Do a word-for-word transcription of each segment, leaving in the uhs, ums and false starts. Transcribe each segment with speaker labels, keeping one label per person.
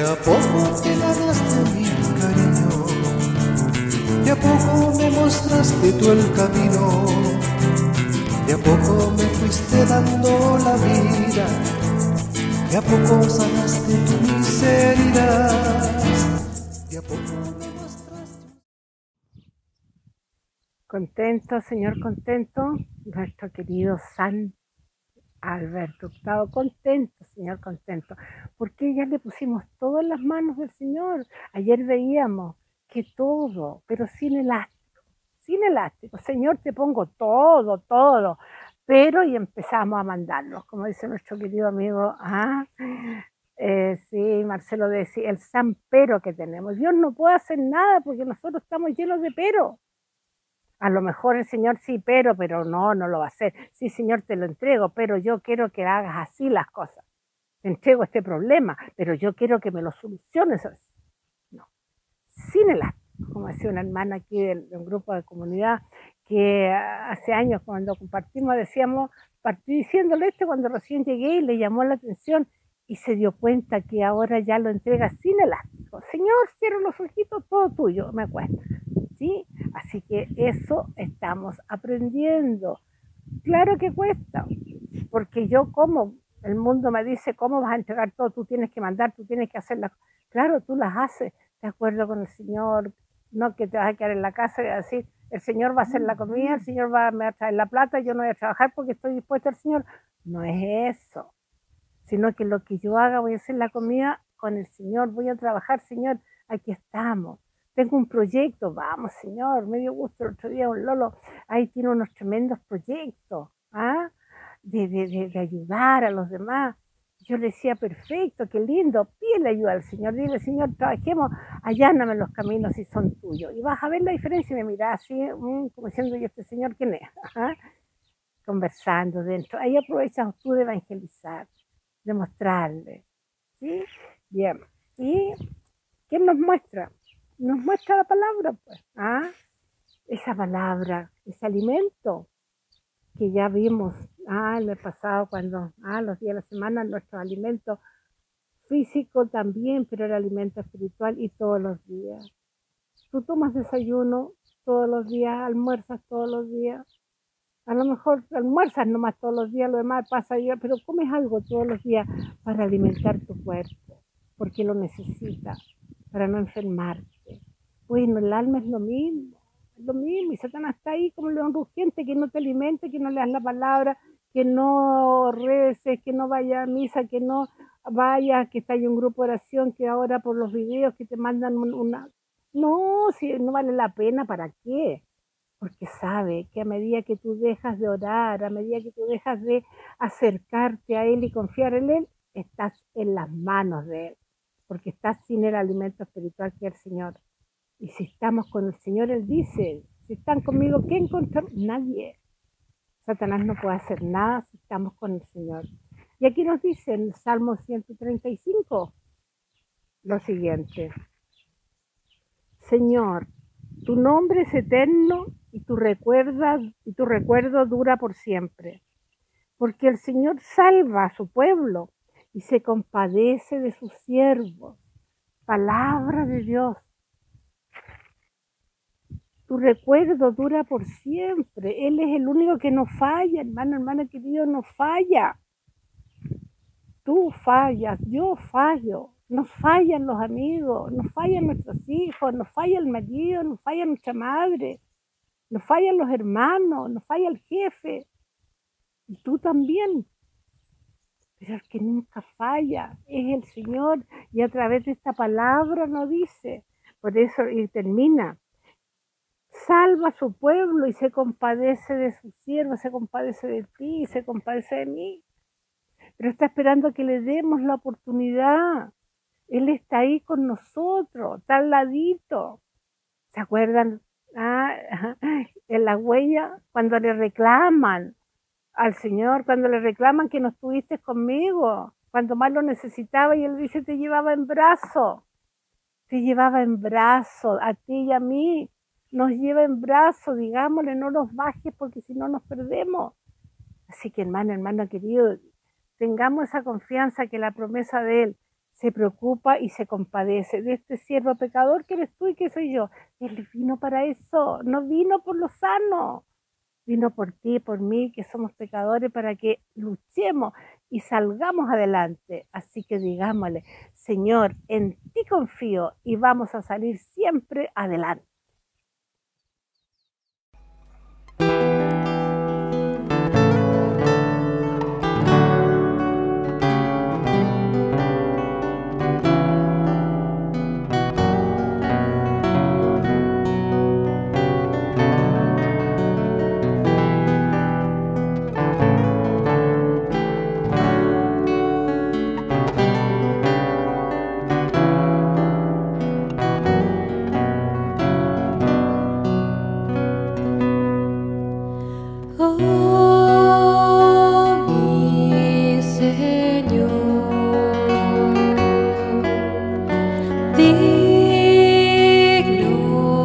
Speaker 1: a poco te ganaste mi cariño, de a poco me mostraste tú el camino, de a poco me fuiste dando la vida, de a poco sanaste tu miseria, de a poco me mostraste.
Speaker 2: Contento, Señor, contento, nuestro querido San Alberto Hurtado, contento, Señor, contento, porque ya le pusimos todo en las manos del Señor. Ayer veíamos que todo, pero sin elástico, sin elástico. Señor, te pongo todo, todo, pero y empezamos a mandarlos, como dice nuestro querido amigo, ah, eh, sí, Marcelo decía, el San Pero que tenemos. Dios no puede hacer nada porque nosotros estamos llenos de pero. A lo mejor el Señor sí, pero, pero no, no lo va a hacer. Sí, Señor, te lo entrego, pero yo quiero que hagas así las cosas. Te entrego este problema, pero yo quiero que me lo soluciones así. No, sin elástico, como decía una hermana aquí de, de un grupo de comunidad, que hace años cuando compartimos decíamos, partí diciéndole este cuando recién llegué y le llamó la atención y se dio cuenta que ahora ya lo entrega sin elástico. Señor, cierro los ojitos, todo tuyo, me acuesto. ¿Sí? Así que eso estamos aprendiendo. Claro que cuesta, porque yo como, el mundo me dice, ¿cómo vas a entregar todo? Tú tienes que mandar, tú tienes que hacer las cosas. Claro, tú las haces, de acuerdo con el Señor, no que te vas a quedar en la casa y decir, el Señor va a hacer la comida, el Señor va, me va a traer la plata, yo no voy a trabajar porque estoy dispuesto al Señor. No es eso, sino que lo que yo haga, voy a hacer la comida con el Señor, voy a trabajar, Señor, aquí estamos. Tengo un proyecto, vamos, Señor, me dio gusto el otro día un Lolo, ahí tiene unos tremendos proyectos, ¿ah? de, de, de, de ayudar a los demás. Yo le decía, perfecto, qué lindo, pídele ayuda al Señor, dile, Señor, trabajemos, alláname los caminos si son tuyos. Y vas a ver la diferencia, y me miraba así, mmm, como diciendo, ¿y este Señor quién es? ¿Ah? Conversando dentro. Ahí aprovechas tú de evangelizar, de mostrarle, ¿sí? Bien, ¿y quién nos muestra? Nos muestra la palabra, pues, ¿ah? Esa palabra, ese alimento que ya vimos, ah, en el pasado, cuando, ah, los días de la semana, nuestro alimento físico también, pero el alimento espiritual y todos los días. Tú tomas desayuno todos los días, almuerzas todos los días, a lo mejor almuerzas nomás todos los días, lo demás pasa ya, pero comes algo todos los días para alimentar tu cuerpo, porque lo necesitas, para no enfermarte. Bueno, el alma es lo mismo, es lo mismo, y Satanás está ahí como león rugiente, que no te alimente, que no leas la palabra, que no reces, que no vaya a misa, que no vaya, que está ahí un grupo de oración, que ahora por los videos que te mandan una... No, si no vale la pena, ¿para qué? Porque sabe que a medida que tú dejas de orar, a medida que tú dejas de acercarte a Él y confiar en Él, estás en las manos de Él, porque estás sin el alimento espiritual que es el Señor. Y si estamos con el Señor, Él dice, si están conmigo, ¿qué encontrar? Nadie. Satanás no puede hacer nada si estamos con el Señor. Y aquí nos dice en el Salmo ciento treinta y cinco lo siguiente. Señor, tu nombre es eterno y tu, recuerda, y tu recuerdo dura por siempre. Porque el Señor salva a su pueblo y se compadece de sus siervos. Palabra de Dios. Tu recuerdo dura por siempre. Él es el único que no falla, hermano, hermano querido, no falla. Tú fallas, yo fallo. Nos fallan los amigos, nos fallan nuestros hijos, nos falla el marido, nos falla nuestra madre, nos fallan los hermanos, nos falla el jefe. Y tú también. Pero el que nunca falla es el Señor. Y a través de esta palabra nos dice. Por eso, y termina. Salva a su pueblo y se compadece de sus siervos, se compadece de ti, se compadece de mí. Pero está esperando que le demos la oportunidad. Él está ahí con nosotros, está al ladito. ¿Se acuerdan? Ah, en la huella, cuando le reclaman al Señor, cuando le reclaman que no estuviste conmigo, cuando más lo necesitaba, y Él dice, te llevaba en brazo, te llevaba en brazo, a ti y a mí, nos lleva en brazo, digámosle, no nos bajes porque si no nos perdemos. Así que hermano, hermano querido, tengamos esa confianza que la promesa de Él, se preocupa y se compadece de este siervo pecador que eres tú y que soy yo. Él vino para eso, no vino por lo sano, vino por ti, por mí, que somos pecadores, para que luchemos y salgamos adelante. Así que digámosle, Señor, en ti confío y vamos a salir siempre adelante.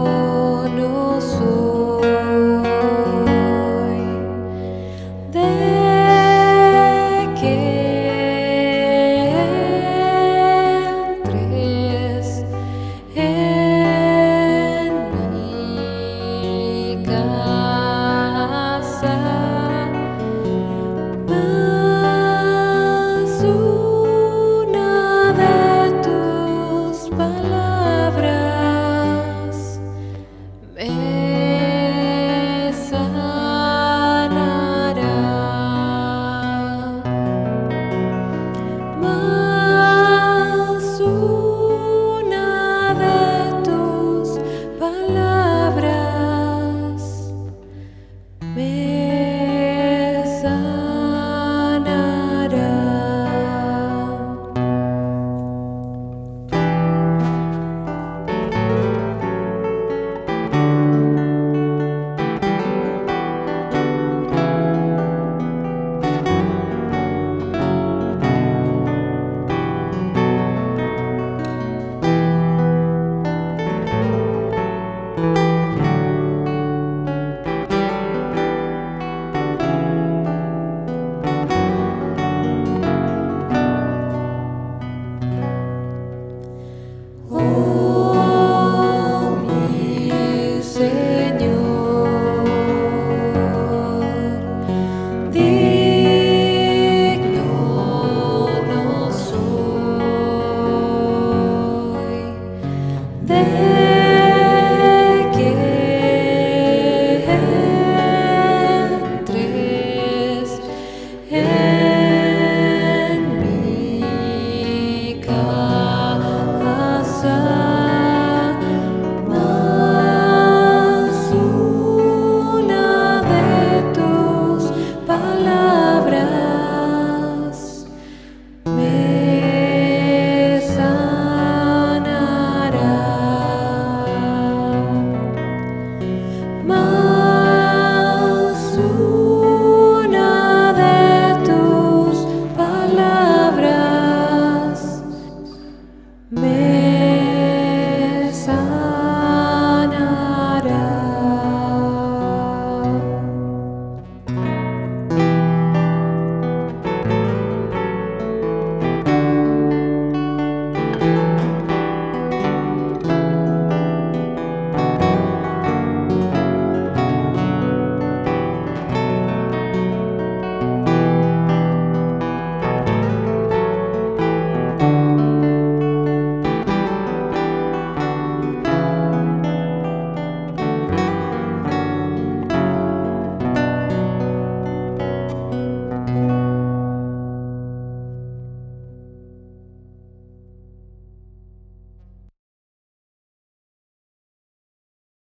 Speaker 3: Digno no soy de